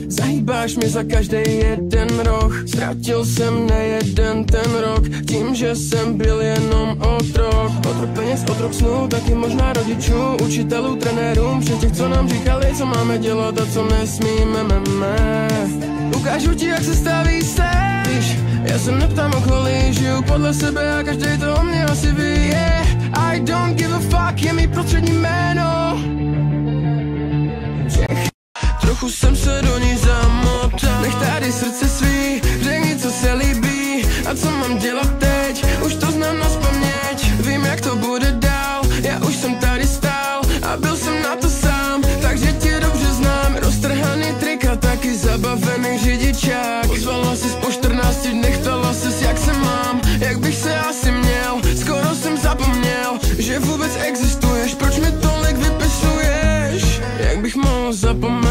Zahýbáš mi za každý jeden roh. Ztratil jsem nejeden ten rok tím, že jsem byl jenom otrok. Otrok peněz, otrok snů, taky možná rodičů, učitelů, trenérům, všech těch, co nám říkali, co máme dělat a co nesmíme. Ukážu ti, jak se staví seš. Já se neptám okolí, žiju podle sebe a každý to o mě asi ví. Yeah, I don't give a fuck, je mi prostřední jméno. Trochu jsem se do ní zamotal. Nech tady srdce svý, řekni, co se líbí a co mám dělat teď. Už to znám nazpaměť, vím, jak to bude dál. Já už jsem tady stál a byl jsem na to sám, takže tě dobře znám. Roztrhaný trik a taky zabavený řidičák. Pozvala jsi po 14 dnech, ptala ses, jak se mám, jak bych se asi měl. Skoro jsem zapomněl, že vůbec existuješ, proč mi tolik vypisuješ. Jak bych mohl zapomenout